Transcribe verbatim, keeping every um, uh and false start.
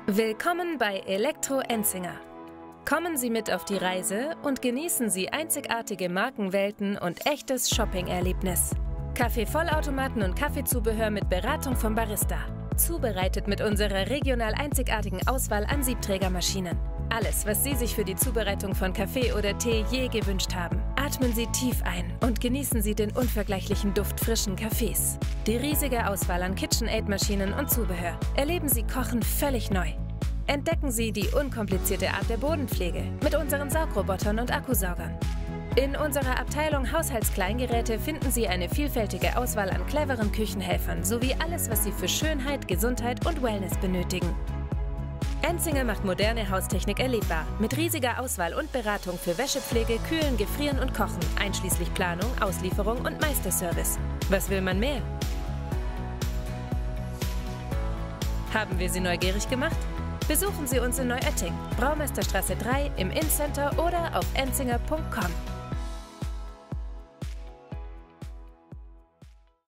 Willkommen bei Elektro Enzinger. Kommen Sie mit auf die Reise und genießen Sie einzigartige Markenwelten und echtes Shopping-Erlebnis. Kaffeevollautomaten und Kaffeezubehör mit Beratung vom Barista. Zubereitet mit unserer regional einzigartigen Auswahl an Siebträgermaschinen. Alles, was Sie sich für die Zubereitung von Kaffee oder Tee je gewünscht haben. Atmen Sie tief ein und genießen Sie den unvergleichlichen Duft frischen Kaffees. Die riesige Auswahl an KitchenAid-Maschinen und Zubehör. Erleben Sie Kochen völlig neu. Entdecken Sie die unkomplizierte Art der Bodenpflege mit unseren Saugrobotern und Akkusaugern. In unserer Abteilung Haushaltskleingeräte finden Sie eine vielfältige Auswahl an cleveren Küchenhelfern sowie alles, was Sie für Schönheit, Gesundheit und Wellness benötigen. Enzinger macht moderne Haustechnik erlebbar, mit riesiger Auswahl und Beratung für Wäschepflege, Kühlen, Gefrieren und Kochen, einschließlich Planung, Auslieferung und Meisterservice. Was will man mehr? Haben wir Sie neugierig gemacht? Besuchen Sie uns in Neuötting, Braumeisterstraße drei im Incenter oder auf enzinger punkt com.